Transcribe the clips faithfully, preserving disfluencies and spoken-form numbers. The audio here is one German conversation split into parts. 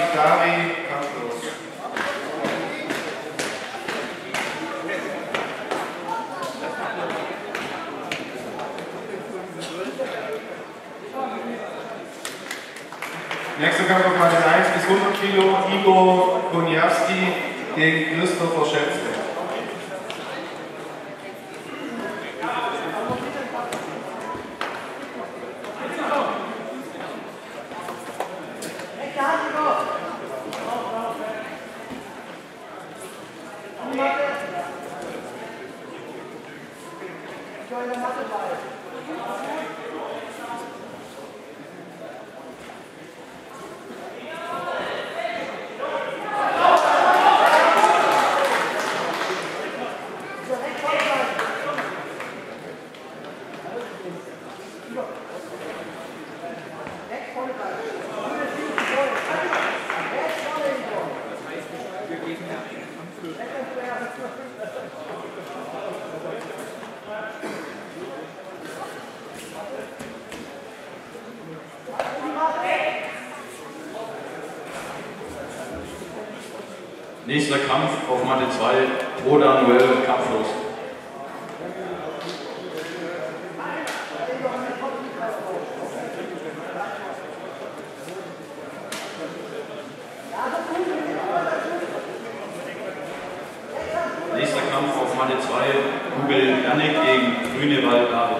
Vitali, kampflos. Nächster Kampf auf Matte eins bis hundert Kilo, Igor Koniawski gegen Christopher Schätzle. Nächster Kampf auf Matte zwei, Rodan Noel, kampflos. Nächster Kampf auf Matte zwei, Google Janik gegen Grünewald David.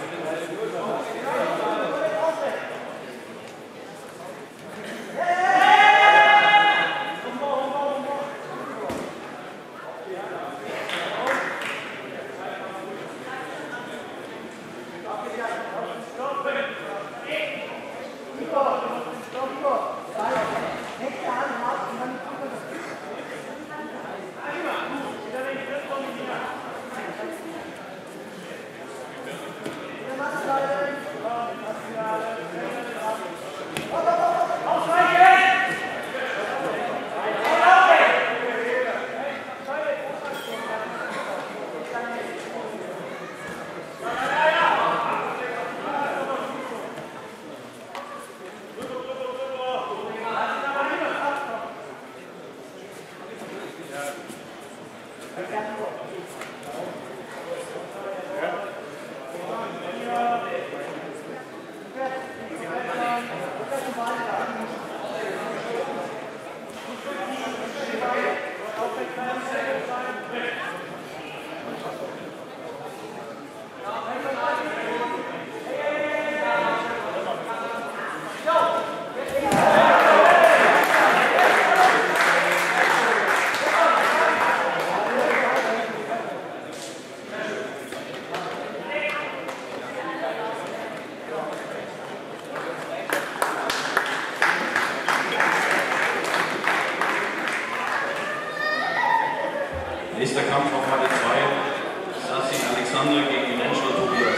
Nächster Kampf auf Matte zwei, Sassi Alexander gegen Rentschler Tobias.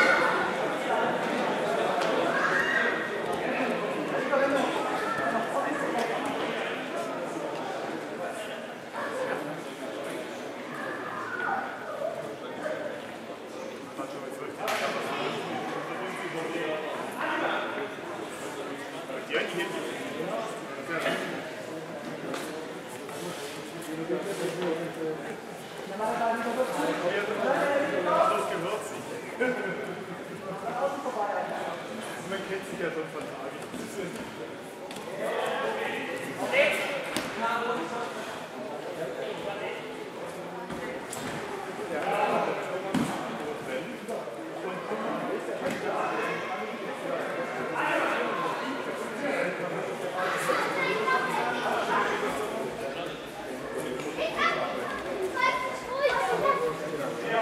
Man kennt sich ja schon von Tagen.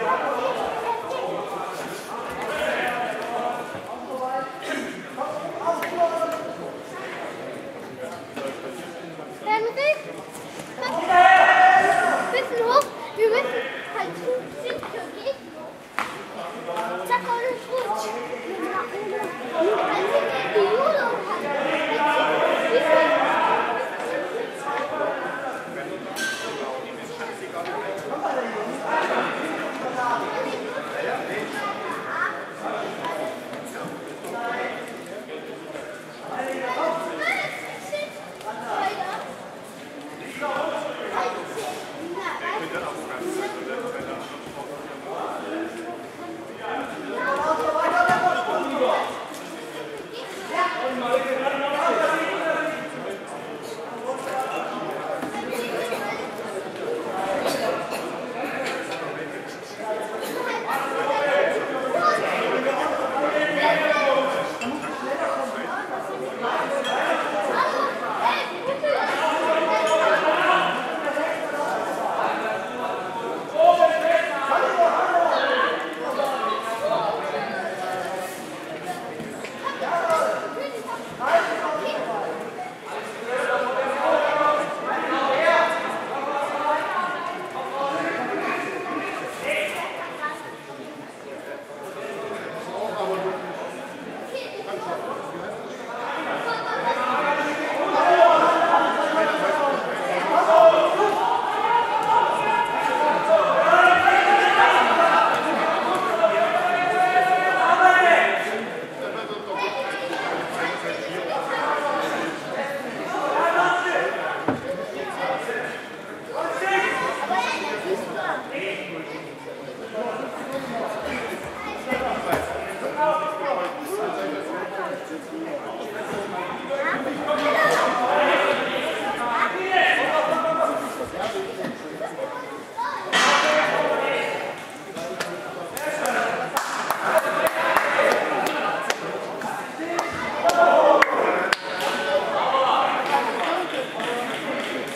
Auf!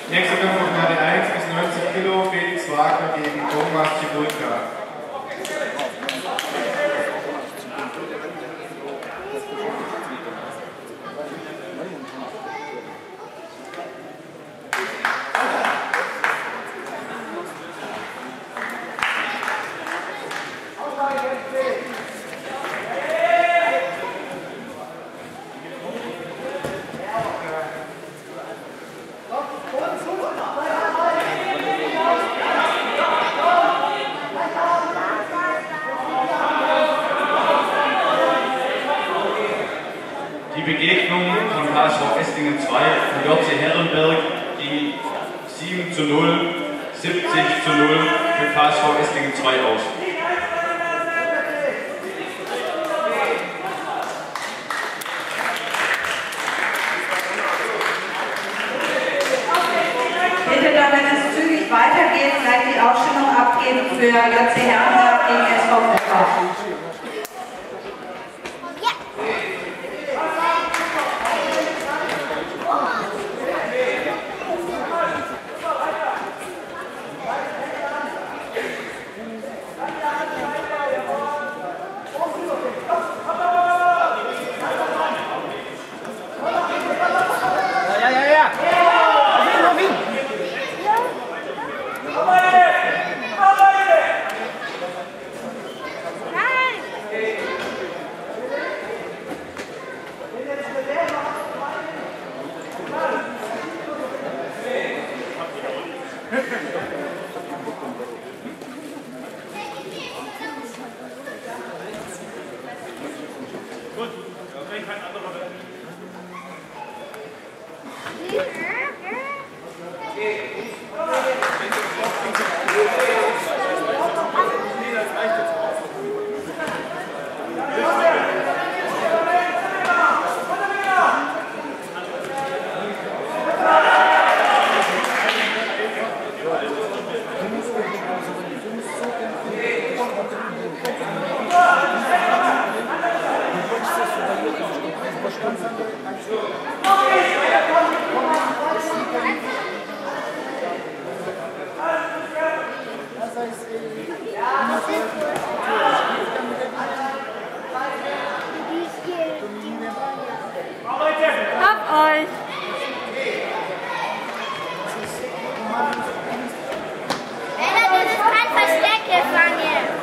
Nächster Kampf auf Matte eins bis neunzig Kilo, Felix Wagner gegen Thomas Cibulka. Die Begegnung von K S V Esslingen zwei und J C Herrenberg ging sieben zu null, siebzig zu null für K S V Esslingen zwei aus. Bitte, damit es zügig weitergeht, gleich die Ausstellung abgeben für J C Herrenberg gegen S V Pfeffer. Gut, wenn kein anderer will. Hab euch! Ella, das ist kein Versteck, Fanny.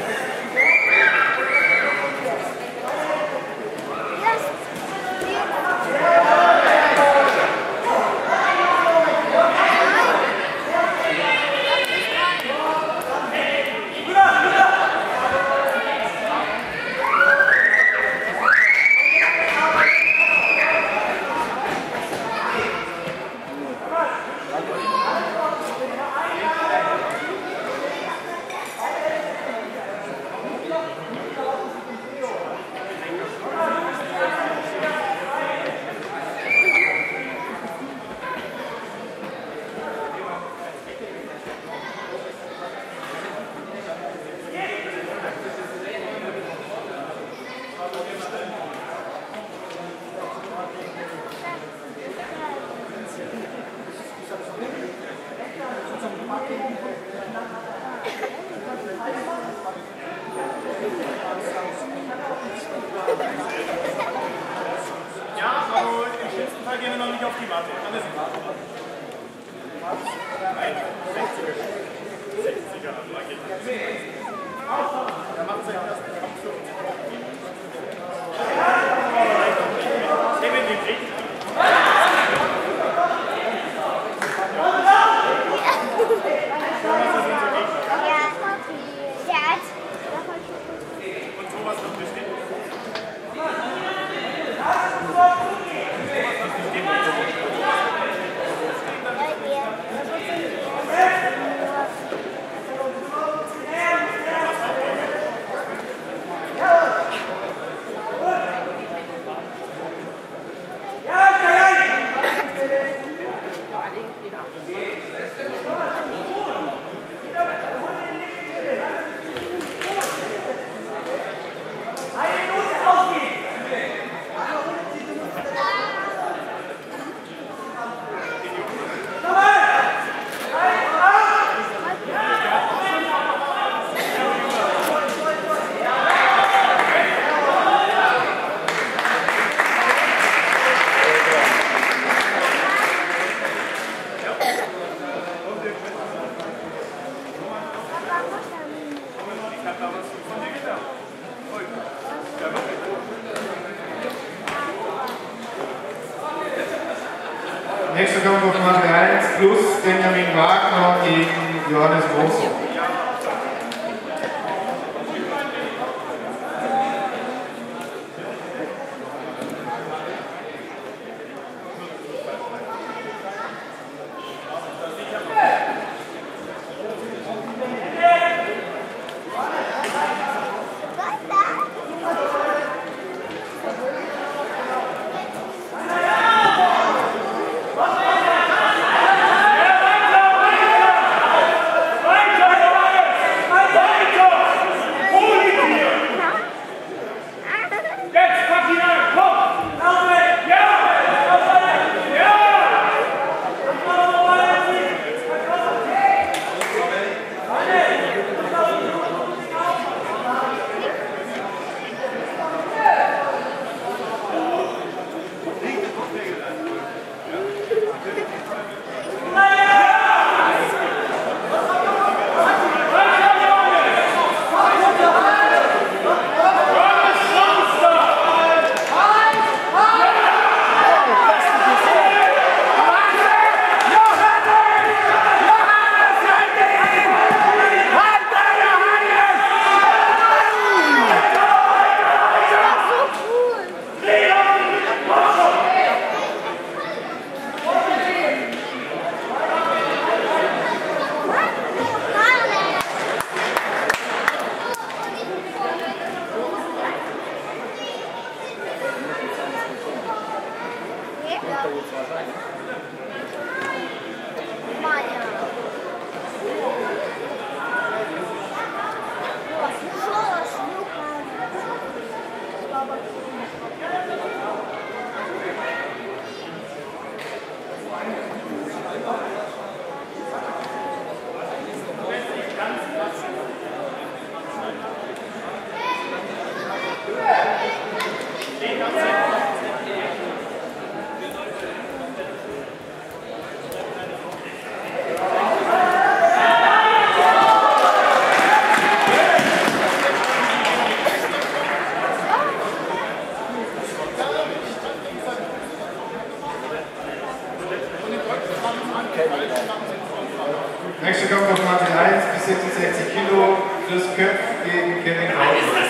Ja, aber im schlimmsten Fall gehen wir noch nicht auf die Matte. Alles klar. Nein, sechziger. sechziger, also da geht es. Da macht es ja erst den Kampf für uns. Kevin, den Krieg. Und sowas noch bestimmt. Ja! Nächster Kampf auf Matte eins plus Benjamin Wagner gegen Johannes Groß. Nächster Kampf auf Matte eins bis sechsundsechzig Kilo, Chris Köpf gegen Kevin Krause.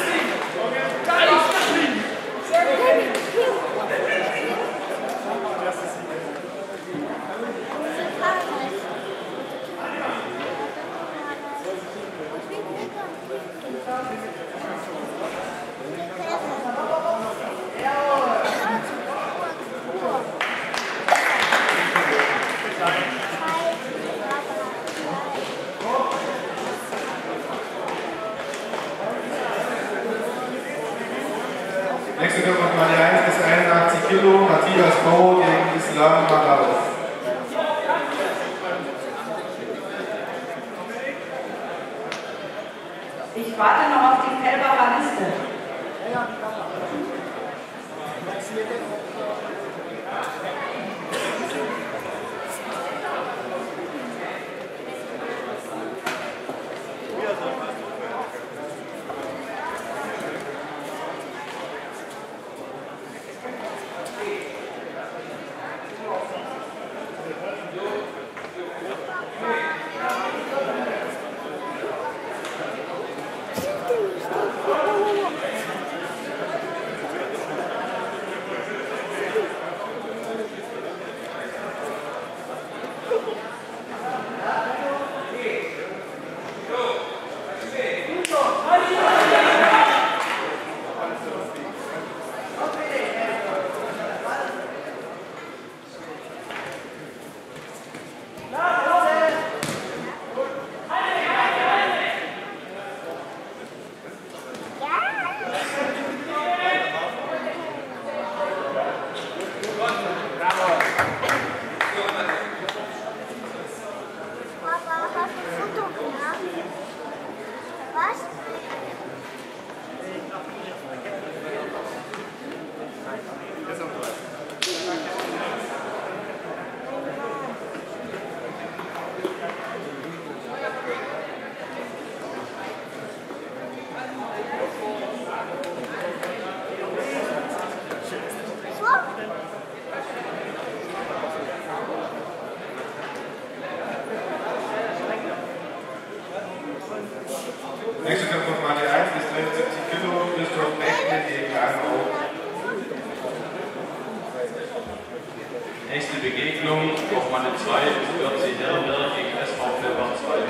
Nächster Kampf auf Matte eins bis einundachtzig Kilo, Matthias Bauer gegen Islam Maraus. Ich warte noch auf die Kälbacher Liste. Nächster Kampf auf Matte eins bis dreiundsiebzig Kilo, Christoph Bechtle gegen Arno. Nächste Begegnung auf Matte zwei ist J C Herrenberg gegen S V Felbach zwei.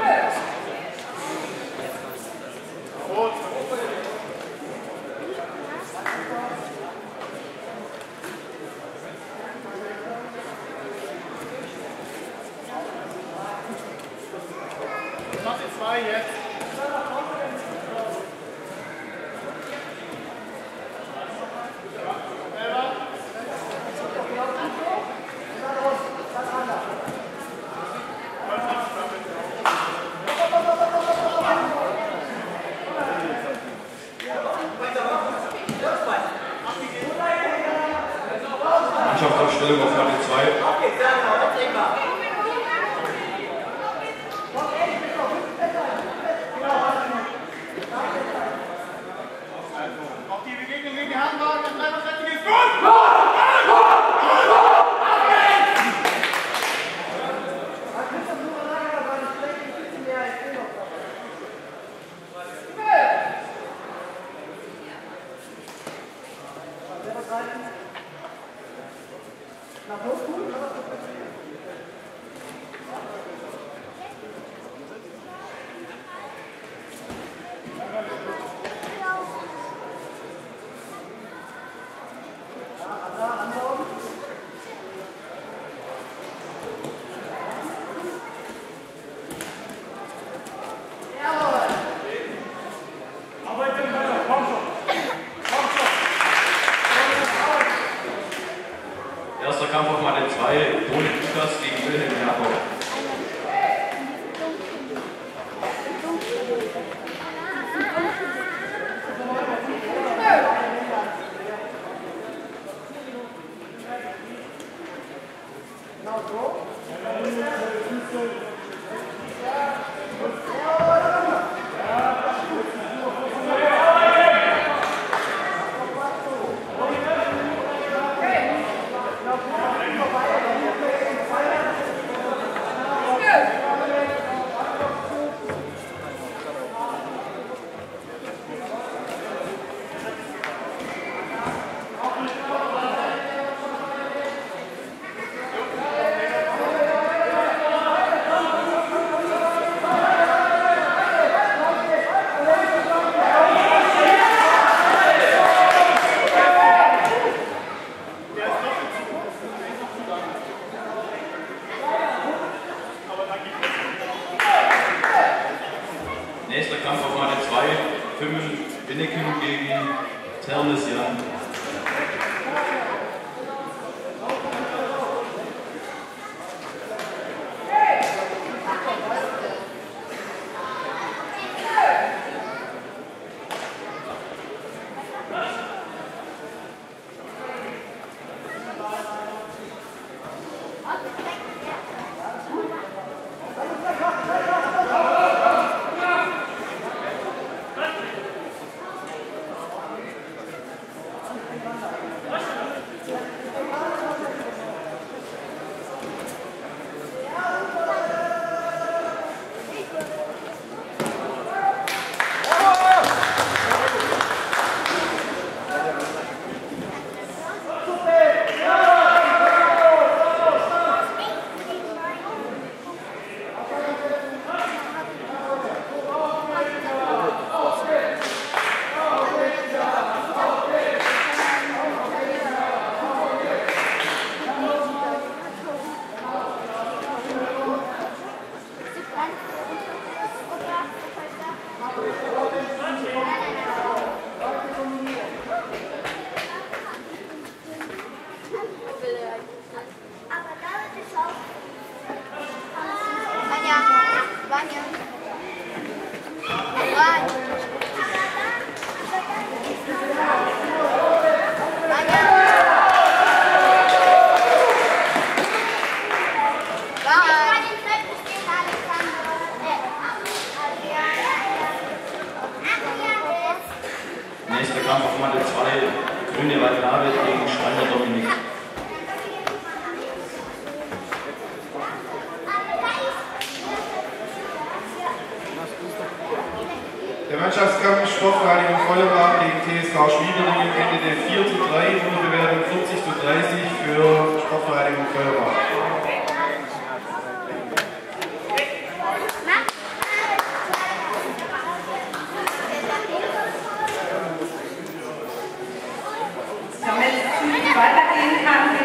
Matte zwei jetzt. Mannschaftsaufstellung auf Matte zwei. Auf die Begegnung gegen die Herrenwagen, ein dreiprozentiges Tor! Erster Kampf auf Matte zwei, Toni Lukas gegen Wilhelm Jakob. Nächster Kampf auf Matte zwei, Fimmen Winneken gegen Ternes Jan. Nächster Kampf auf Matte zwei, Grünewald David gegen Schreiner Dominik. Der Mannschaftskampf Sportvereinigung Feuerbach gegen T S V Schwieberdingen endete vier zu drei, Unterbewertung vierzig zu dreißig für Sportvereinigung Feuerbach. Damit es weitergehen kann,